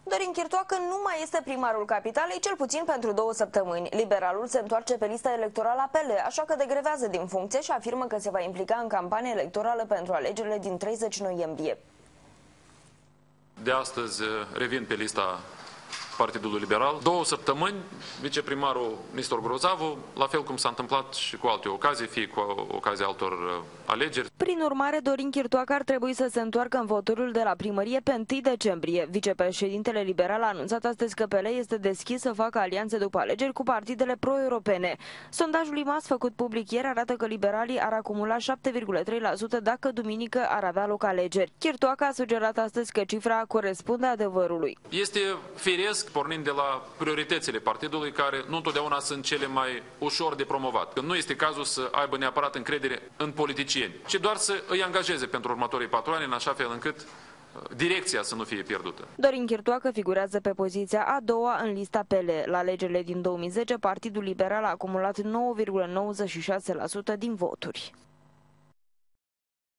Dorin Chirtoacă nu mai este primarul capitalei, cel puțin pentru 2 săptămâni. Liberalul se întoarce pe lista electorală APL, așa că degrevează din funcție și afirmă că se va implica în campanie electorală pentru alegerile din 30 noiembrie. De astăzi revin pe lista Partidului Liberal. 2 săptămâni, viceprimarul Nistor Grozavu, la fel cum s-a întâmplat și cu alte ocazii, fie cu ocazia altor alegeri. Prin urmare, Dorin Chirtoacă ar trebui să se întoarcă în voturul de la primărie pe 1 decembrie. Vicepreședintele liberal a anunțat astăzi că PL este deschis să facă alianțe după alegeri cu partidele pro-europene. Sondajul IMAS făcut public ieri arată că liberalii ar acumula 7,3% dacă duminică ar avea loc alegeri. Chirtoacă a sugerat astăzi că cifra corespunde adevărului. Este firesc, pornind de la prioritățile partidului, care nu întotdeauna sunt cele mai ușor de promovat. Că nu este cazul să aibă neapărat încredere în politicieni, ci doar să îi angajeze pentru următorii 4 ani, în așa fel încât direcția să nu fie pierdută. Dorin Chirtoacă figurează pe poziția a doua în lista PL. La alegerile din 2010, Partidul Liberal a acumulat 9,96% din voturi.